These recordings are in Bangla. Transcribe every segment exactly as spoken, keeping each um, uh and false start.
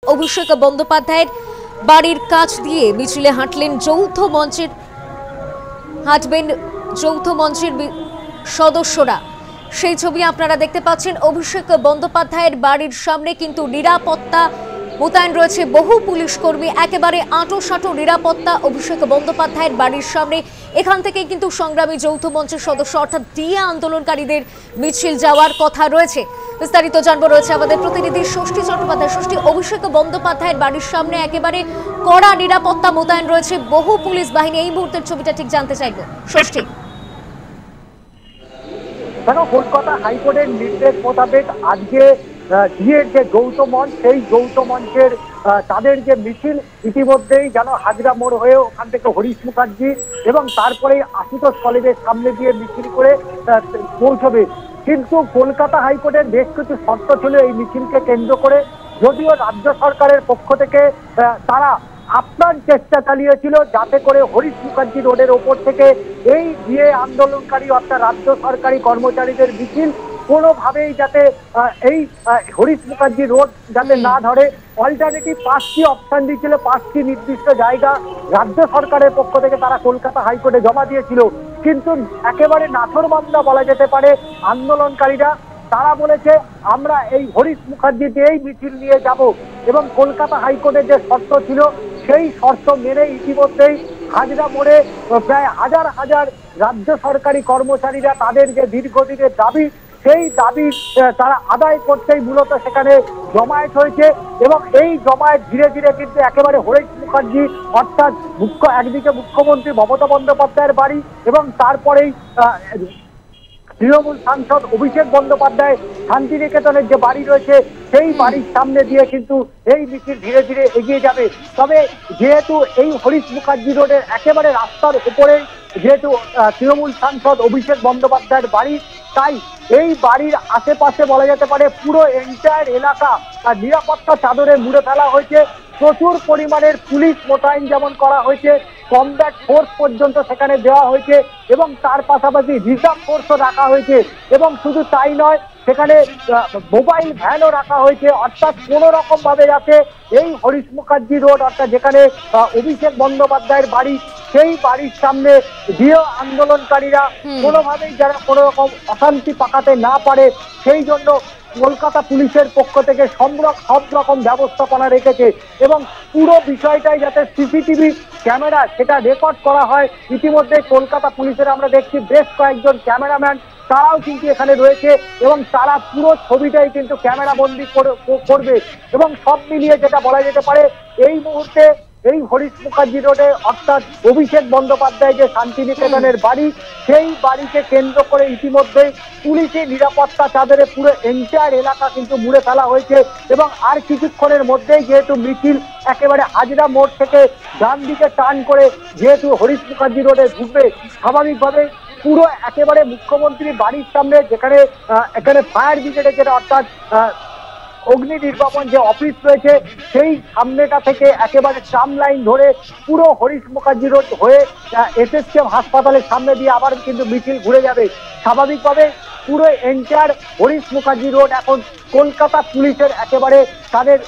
অভিষেক বন্দ্যোপাধ্যায়ের বাড়ির কাছ দিয়ে মিছিলে হাঁটলেন যৌথ মঞ্চের হাঁটবেন যৌথ মঞ্চের সদস্যরা। সেই ছবি আপনারা দেখতে পাচ্ছেন। অভিষেক বন্দ্যোপাধ্যায়ের বাড়ির সামনে কিন্তু নিরাপত্তা মোতায়েন রয়েছে, বহু পুলিশ কর্মী, একেবারে আঁটো সাঁটো নিরাপত্তা অভিষেক বন্দ্যোপাধ্যায়ের বাড়ির সামনে। এখান থেকে কিন্তু সংগ্রামী যৌথ মঞ্চের সদস্য অর্থাৎ ডিএ আন্দোলনকারীদের মিছিল যাওয়ার কথা রয়েছে। বিস্তারিত জানবো রয়েছে আমাদের প্রতিনিধি ষষ্ঠী চট্টোপাধ্যায়। ষষ্ঠী, অভিষেক বন্দ্যোপাধ্যায়ের বাড়ির সামনে একেবারে কড়া নিরাপত্তা মোতায়েন রয়েছে, বহু পুলিশ বাহিনী। এই মুহূর্তের ছবিটা ঠিক জানতে চাইবো ষষ্ঠী। দেখো, কলকাতা হাইকোর্টের নির্দেশ মোতাবেক আজকে ডিএর যে যৌথ মঞ্চ, সেই যৌথ মঞ্চের তাদের যে মিছিল ইতিমধ্যেই যেন হাজরা মোড় হয়ে ওখান থেকে হরিশ মুখার্জি এবং তারপরেই আশুতোষ কলেজের সামনে দিয়ে মিছিল করে পৌঁছবে। কিন্তু কলকাতা হাইকোর্টের বেশ কিছু শর্ত ছিল এই মিছিলকে কেন্দ্র করে, যদিও রাজ্য সরকারের পক্ষ থেকে তারা আপ্রাণ চেষ্টা চালিয়েছিল যাতে করে হরিশ মুখার্জি রোডের ওপর থেকে এই ডিএ আন্দোলনকারী অর্থাৎ রাজ্য সরকারি কর্মচারীদের মিছিল কোনোভাবেই যাতে এই হরিশ মুখার্জি রোড যাতে না ধরে। অল্টারনেটিভ পাঁচটি অপশন দিয়েছিল, পাঁচটি নির্দিষ্ট জায়গা রাজ্য সরকারের পক্ষ থেকে তারা কলকাতা হাইকোর্টে জমা দিয়েছিল। কিন্তু একেবারে নাছোড়বান্দা বলা যেতে পারে আন্দোলনকারীরা। তারা বলেছে আমরা এই হরিশ মুখার্জি দিয়েই মিছিল নিয়ে যাব এবং কলকাতা হাইকোর্টের যে শর্ত ছিল সেই শর্ত মেনে ইতিমধ্যেই হাজরা মোড়ে প্রায় হাজার হাজার রাজ্য সরকারি কর্মচারীরা তাদের যে দীর্ঘদিনের দাবি সেই দাবি তারা আদায় করতেই মূলত সেখানে জমায়েত হয়েছে। এবং এই জমায়েত ধীরে ধীরে কিন্তু একেবারে হরিশ মুখার্জি অর্থাৎ মুখ্য একদিকে মুখ্যমন্ত্রী মমতা বন্দ্যোপাধ্যায়ের বাড়ি এবং তারপরেই তৃণমূল সাংসদ অভিষেক বন্দ্যোপাধ্যায় শান্তিনিকেতনের যে বাড়ি রয়েছে সেই বাড়ির সামনে দিয়ে কিন্তু এই মিছিল ধীরে ধীরে এগিয়ে যাবে। তবে যেহেতু এই হরিশ মুখার্জি রোডের একেবারে রাস্তার উপরে যেহেতু তৃণমূল সাংসদ অভিষেক বন্দ্যোপাধ্যায়ের বাড়ি, তাই এই বাড়ির আশেপাশে বলা যেতে পারে পুরো এন্টায়ার এলাকা নিরাপত্তা চাদরে মুড়ে ফেলা হয়েছে। প্রচুর পরিমাণের পুলিশ মোতায়েন যেমন করা হয়েছে, কমব্যাট ফোর্স পর্যন্ত সেখানে দেওয়া হয়েছে এবং তার পাশাপাশি রিজার্ভ ফোর্সও রাখা হয়েছে। এবং শুধু তাই নয়, সেখানে মোবাইল ভ্যানও রাখা হয়েছে, অর্থাৎ কোনো রকম ভাবে যাতে এই হরিশ মুখার্জি রোড অর্থাৎ যেখানে অভিষেক বন্দ্যোপাধ্যায়ের বাড়ি সেই বাড়ির সামনে ডিএ আন্দোলনকারীরা কোনোভাবেই যারা কোনো রকম অশান্তি পাকাতে না পারে সেই জন্য কলকাতা পুলিশের পক্ষ থেকে সব রকম ব্যবস্থাপনা রেখেছে। এবং পুরো বিষয়টাই যাতে সিসিটিভি ক্যামেরা সেটা রেকর্ড করা হয়। ইতিমধ্যে কলকাতা পুলিশের আমরা দেখছি বেশ কয়েকজন ক্যামেরাম্যান তারাও কিন্তু এখানে রয়েছে এবং তারা পুরো ছবিটাই কিন্তু ক্যামেরা বন্দি করবে। এবং সব মিলিয়ে যেটা বলা যেতে পারে এই মুহূর্তে এই হরিশ মুখার্জি রোডে অর্থাৎ অভিষেক বন্দ্যোপাধ্যায় যে শান্তিনিকেতনের বাড়ি সেই বাড়িকে কেন্দ্র করে ইতিমধ্যেই পুলিশের নিরাপত্তা চাদরে পুরো এন্টায়ার এলাকা কিন্তু মুড়ে ফেলা হয়েছে। এবং আর কিছুক্ষণের মধ্যেই যেহেতু মিছিল একেবারে হাজরা মোড় থেকে ডান দিকে টার্ন করে যেহেতু হরিশ মুখার্জি রোডে ঢুকবে, স্বাভাবিকভাবে পুরো একেবারে মুখ্যমন্ত্রীর বাড়ির সামনে যেখানে এখানে ফায়ার ব্রিগেডের যেটা অর্থাৎ অগ্নি নির্বাপন যে অফিস রয়েছে সেই সামনেটা থেকে একেবারে ট্রাম লাইন ধরে পুরো হরিশ মুখার্জি রোড হয়ে এসএসকেএম হাসপাতালের সামনে দিয়ে আবার কিন্তু মিছিল ঘুরে যাবে। স্বাভাবিকভাবে পুরো এন্টায়ার হরিশ মুখার্জি রোড এখন কলকাতা পুলিশের একেবারে তাদের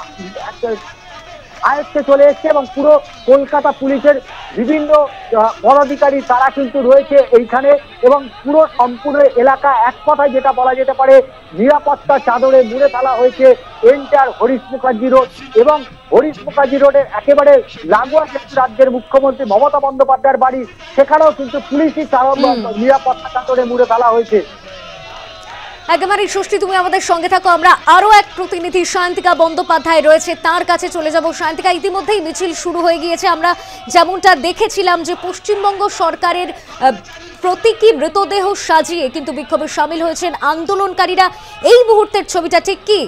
আয়ত্তে চলে এসছে এবং পুরো কলকাতা পুলিশের বিভিন্ন পদাধিকারী তারা কিন্তু রয়েছে এইখানে এবং পুরো সম্পূর্ণ এলাকা এক কথায় যেটা বলা যেতে পারে নিরাপত্তা চাদরে মুড়ে ফেলা হয়েছে এন্টায়ার হরিশ মুখার্জি রোড। এবং হরিশ মুখার্জি রোডের একেবারে লাগোয়া রাজ্যের মুখ্যমন্ত্রী মমতা বন্দ্যোপাধ্যায়ের বাড়ি, সেখানেও কিন্তু পুলিশি নিরাপত্তা চাদরে মুড়ে ফেলা হয়েছে। একেবারে ষষ্ঠী, তুমি আমাদের সঙ্গে থাকো। আমরা আরো এক প্রতিনিধি সায়ন্তিকা বন্দ্যোপাধ্যায় রয়েছে, তার কাছে চলে যাব। সায়ন্তিকা, ইতিমধ্যেই মিছিল শুরু হয়ে গিয়েছে। আমরা যেমনটা দেখেছিলাম যে পশ্চিমবঙ্গ সরকারের প্রতীকী মৃতদেহ সাজিয়ে কিন্তু বিক্ষোভে সামিল হয়েছেন আন্দোলনকারীরা। এই মুহূর্তের ছবিটা ঠিক কি?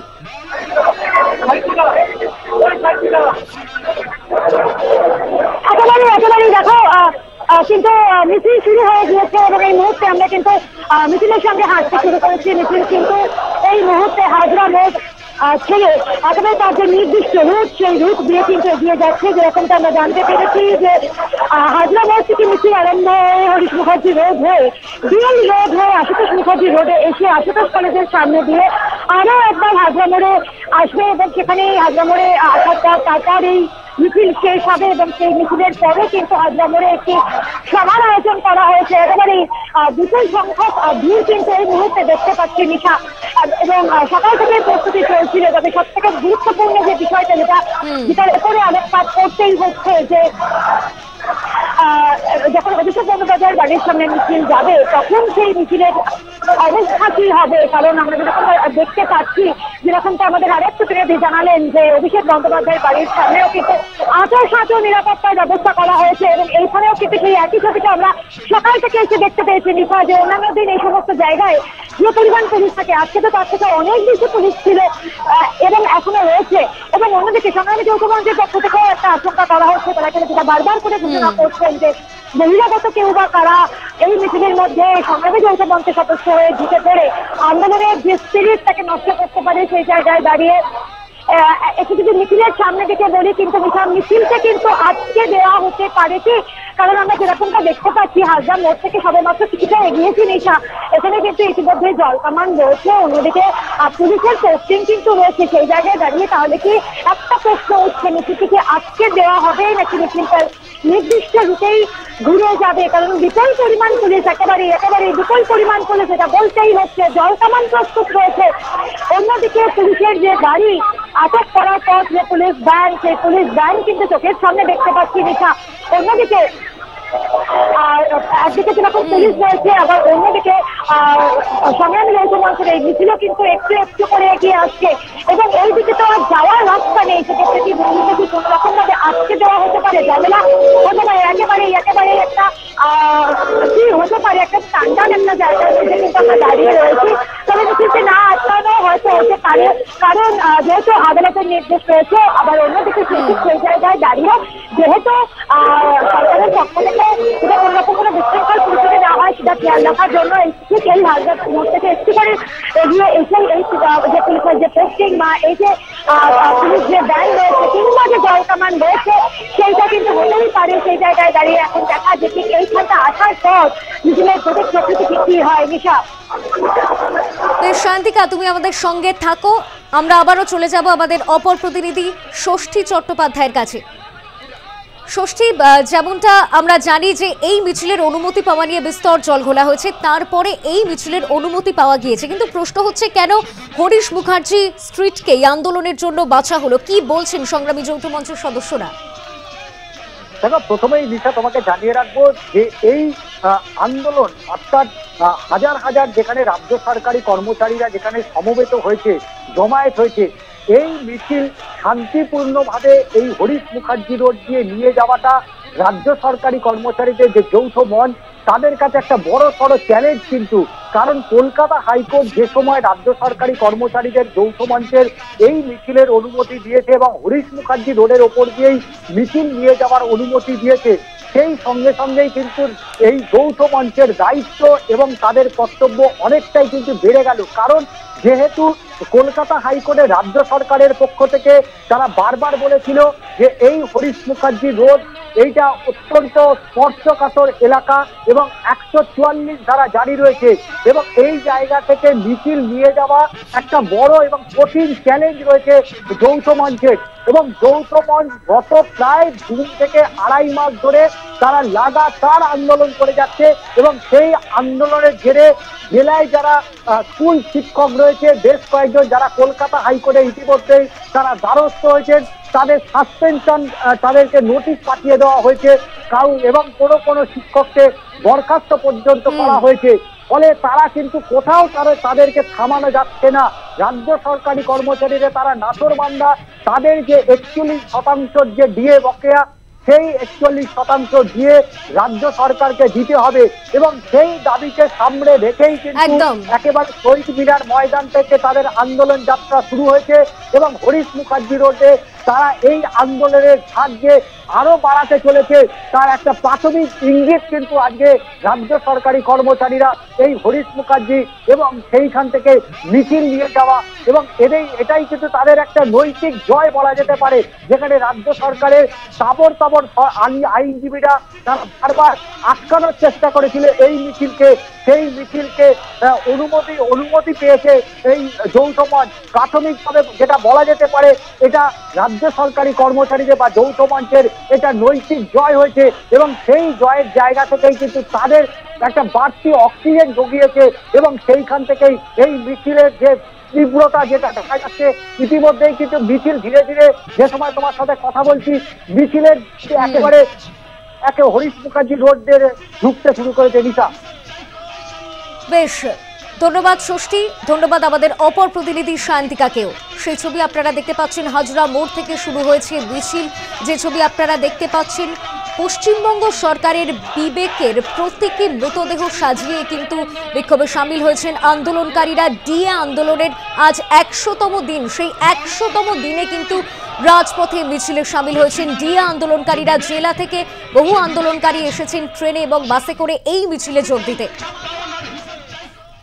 একেবারে একেবারে দেখো, কিন্তু মিছিল শুরু হয়ে গিয়েছে এবং এই মুহূর্তে আমরা কিন্তু মিছিলের সঙ্গে হাঁটতে শুরু করেছি। মিছিল কিন্তু এই মুহূর্তে হাজরা মোড় ছেড়ে একেবারে তার যে নির্দিষ্ট রুট সেই রুট দিয়ে কিন্তু এগিয়ে যাচ্ছে। যেরকমটা আমরা জানতে পেরেছি যে হাজরা মোড় থেকে মিছিল আরম্ভ হয়ে হরিশ মুখার্জি রোড হয়ে বিএল রোড হয়ে আশুতোষ মুখার্জি রোডে এসে আশুতোষ কলেজের সামনে দিয়ে আরো একবার হাজরা মোড়ে আসবে এবং সেখানে হাজরা মোড়ে আসার পর তারপর এই মিছিল শেষ হবে এবং সেই মিছিলের পরে কিন্তু হাজরা মোড়ে একটি সভার আয়োজন করা হয়েছে। একেবারে বিপুল সংখ্যক ভিড় কিন্তু এই মুহূর্তে দেখতে পাচ্ছি নিশা, এবং সকাল থেকে প্রস্তুতি চলছিল। তবে সব থেকে গুরুত্বপূর্ণ যে বিষয়টা যেটা যেটার উপরে আলোকপাত করতেই হচ্ছে যে যখন অভিষেক বন্দ্যোপাধ্যায়ের বাড়ির সামনে মিছিল যাবে তখন সেই মিছিলের অবস্থা কি হবে, কারণ আমরা যেরকম দেখতে পাচ্ছি যেরকমটা আমাদের আরেক প্রতিনিধি জানালেন যে অভিষেক বন্দ্যোপাধ্যায়ের বাড়ির সামনেও কিন্তু আচর সাচর নিরাপত্তার ব্যবস্থা করা হয়েছে এবং এইখানেও কিন্তু সেই একই ছবিটা আমরা সকাল থেকে এসে দেখতে পেয়েছি নিশা, যে অন্যান্য দিন এই সমস্ত জায়গায় যে পরিমাণ পুলিশ থাকে আজকে তো তার থেকে অনেক বেশি পুলিশ ছিল এবং এখনো রয়েছে। এবং অন্যদিকে সংগ্রামী যৌথ মঞ্চের পক্ষ থেকেও একটা আশঙ্কা করা হচ্ছে, তারা কিন্তু যেটা বারবার করে ঘোষণা করছেন যে বহিরাগত কেউ বা কারা এই মিছিলের মধ্যে সংগ্রামী যৌথ মঞ্চের সদস্য হয়ে ঢুকে পড়ে আন্দোলনের যে স্পিরিট তাকে নষ্ট করতে পারে সেই জায়গায় দাঁড়িয়ে একটু যদি মিছিলের সামনে দিকে বলি কিন্তু মিছিলটা কিন্তু আজকে দেওয়া হতে পারে কি, কারণ আমরা যেরকমটা দেখতে পাচ্ছি হাজরা মোড় থেকে সবেমাত্র কিছুটা এগিয়েছি নিশা, এখানে কিন্তু ইতিমধ্যে জল কামান রয়েছে, অন্যদিকে পুলিশের পোস্টিং কিন্তু রয়েছে। সেই জায়গায় দাঁড়িয়ে তাহলে কি একটা প্রশ্ন উঠছে, মিছিলটিকে আজকে দেওয়া হবে নাকি মিছিলটার নির্দিষ্ট রুটেই ঘুরে যাবে, কারণ বিপুল পরিমাণ পুলিশ একেবারে একেবারে বিপুল পরিমাণ পুলিশ এটা বলতেই হচ্ছে, জল কামান প্রস্তুত রয়েছে। অন্যদিকে পুলিশের যে গাড়ি আটক করার পর যে পুলিশ ভ্যান সেই পুলিশ ভ্যান কিন্তু চোখের সামনে দেখতে পাচ্ছি নিশা। অন্যদিকে আর একদিকে যেরকম পুলিশ রয়েছে আবার অন্যদিকে আহ সংগ্রামী যৌথ মঞ্চের এই মিছিলও কিন্তু একটু একটু করে এগিয়ে আসছে এবং এই দিকে তো আর যাওয়ার রাস্তা নেই, সেক্ষেত্রে কি মিছিলকে কোন রকম ভাবে আটকে দেওয়া হতে পারে, ঝামেলা হতে পারে, একেবারে একেবারে একটা আহ কি হতে পারে একটা স্ট্যান্ডার্ড একটা জায়গায় কিন্তু আমরা দাঁড়িয়ে রয়েছি। তবে মিছিলকে না আটকানো হয়তো হতে পারে, কারণ যেহেতু আদালতের নির্দেশ রয়েছে, আবার অন্যদিকে সেই জায়গায় দাঁড়িয়ে যেহেতু আহ সরকারের পক্ষ থেকে সেটা কোন রকম কোনো বিশৃঙ্খল পরিস্থিতি না হয় সেটা খেয়াল রাখার জন্য ঠিক এই হাজরা মোড় থেকে একটু করে এগিয়ে এসে এই যে পুলিশের যে পোস্টিং বা এই যে পুলিশ যে ব্যান্ড রয়েছে কিংবা যে জল কামান রয়েছে সেইটা কিন্তু হতেই পারে। সেই জায়গায় দাঁড়িয়ে এখন দেখা যে ঠিক এইখানটা আসার পর মিছিলের প্রতি প্রকৃতি কি হয় নিশা। শান্তিকা, তুমি আমাদের সঙ্গে থাকো, আমরা আবারও চলে যাব আমাদের অপর প্রতিনিধি ষষ্ঠী চট্টোপাধ্যায়ের কাছে। ষষ্ঠী, যেমনটা আমরা জানি যে এই মিছিলের অনুমতি পাওয়া নিয়ে বিস্তর জলঘোলা হয়েছে, তারপরে এই মিছিলের অনুমতি পাওয়া গিয়েছে, কিন্তু প্রশ্ন হচ্ছে কেন হরিশ মুখার্জি স্ট্রিটকে এই আন্দোলনের জন্য বাছা হলো, কি বলছেন সংগ্রামী যৌথ মঞ্চের সদস্যরা? দেখো, প্রথমেই নিশা তোমাকে জানিয়ে রাখবো যে এই আন্দোলন অর্থাৎ হাজার হাজার যেখানে রাজ্য সরকারি কর্মচারীরা যেখানে সমবেত হয়েছে, জমায়েত হয়েছে, এই মিছিল শান্তিপূর্ণভাবে এই হরিশ মুখার্জি রোড দিয়ে নিয়ে যাওয়াটা রাজ্য সরকারি কর্মচারীদের যে যৌথ মঞ্চ তাদের কাছে একটা বড় সড় চ্যালেঞ্জ। কিন্তু কারণ কলকাতা হাইকোর্ট যে সময় রাজ্য সরকারি কর্মচারীদের যৌথ মঞ্চের এই মিছিলের অনুমতি দিয়েছে এবং হরিশ মুখার্জি রোডের ওপর দিয়েই মিছিল নিয়ে যাওয়ার অনুমতি দিয়েছে, সেই সঙ্গে সঙ্গেই কিন্তু এই যৌথ মঞ্চের দায়িত্ব এবং তাদের কর্তব্য অনেকটাই কিন্তু বেড়ে গেল। কারণ যেহেতু কলকাতা হাইকোর্টের রাজ্য সরকারের পক্ষ থেকে তারা বারবার বলেছিল যে এই হরিশ মুখার্জি রোড এইটা অত্যন্ত স্পর্শকাতর এলাকা এবং একশো চুয়াল্লিশ ধারা জারি রয়েছে এবং এই জায়গা থেকে মিছিল নিয়ে যাওয়া একটা বড় এবং কঠিন চ্যালেঞ্জ রয়েছে যৌথ মঞ্চের। এবং যৌথ মঞ্চ গত প্রায় দুই থেকে আড়াই মাস ধরে তারা লাগাতার আন্দোলন করে যাচ্ছে এবং সেই আন্দোলনের জেরে জেলায় যারা স্কুল শিক্ষক রয়েছে বেশ কয়েকজন যারা কলকাতা হাইকোর্টে ইতিমধ্যেই তারা দ্বারস্থ হয়েছেন, তাদের সাসপেনশন তাদেরকে নোটিশ পাঠিয়ে দেওয়া হয়েছে কাউ এবং কোনো কোনো শিক্ষককে বরখাস্ত পর্যন্ত করা হয়েছে। ফলে তারা কিন্তু কোথাও তারা তাদেরকে থামানো যাচ্ছে না। রাজ্য সরকারি কর্মচারীরা তারা নাছোড়বান্দা, তাদের যে একচল্লিশ শতাংশের যে ডিএ বকেয়া সেই একচল্লিশ শতাংশ দিয়ে রাজ্য সরকারকে দিতে হবে এবং সেই দাবিকে সামনে রেখেই কিন্তু একেবারে শহীদ মিনার ময়দান থেকে তাদের আন্দোলন যাত্রা শুরু হয়েছে এবং হরিশ মুখার্জি রোডে তারা এই আন্দোলনের সাহায্যে আরো বাড়াতে চলেছে তার একটা প্রাথমিক ইঙ্গিত কিন্তু আজকে রাজ্য সরকারি কর্মচারীরা এই হরিশ মুখার্জি এবং সেইখান থেকে মিছিল নিয়ে যাওয়া এবং এটাই এটাই কিন্তু তাদের একটা নৈতিক জয় বলা যেতে পারে, যেখানে রাজ্য সরকারের তাবর তাবর আইনজীবীরা তারা বারবার আটকানোর চেষ্টা করেছিল এই মিছিলকে, সেই মিছিলকে অনুমতি অনুমতি পেয়েছে এই যৌথ মঞ্চ। প্রাথমিকভাবে যেটা বলা যেতে পারে এটা রাজ্য সরকারি কর্মচারীদের বা যৌথ মঞ্চের এটা নৈতিক জয় হয়েছে এবং সেই জয়ের জায়গা থেকেই কিন্তু তাদের একটা বাড়তি অক্সিজেন জগিয়েছে এবং সেইখান থেকেই এই মিছিলের যে তীব্রতা যেটা দেখা যাচ্ছে ইতিমধ্যেই কিন্তু মিছিল ধীরে ধীরে যে সময় তোমার সাথে কথা বলছি মিছিলের একেবারে একে হরিশ মুখার্জি রোড দিয়ে ঢুকতে শুরু করেছে। নিশা, বেশ ধন্যবাদ ষষ্ঠী, ধন্যবাদ আমাদের অপর প্রতিনিধি শান্তিকাকেও। সেই ছবি আপনারা দেখতে পাচ্ছেন, হাজরা মোড় থেকে শুরু হয়েছে মিছিল। যে ছবি আপনারা দেখতে পাচ্ছেন, পশ্চিমবঙ্গ সরকারের বিবেকের প্রতীকী মৃতদেহ সাজিয়ে কিন্তু বিক্ষোভে সামিল হয়েছেন আন্দোলনকারীরা। ডিএ আন্দোলনের আজ একশোতম দিন, সেই একশোতম দিনে কিন্তু রাজপথে মিছিলে সামিল হয়েছেন ডিএ আন্দোলনকারীরা। জেলা থেকে বহু আন্দোলনকারী এসেছেন ট্রেনে এবং বাসে করে এই মিছিলে যোগ দিতে।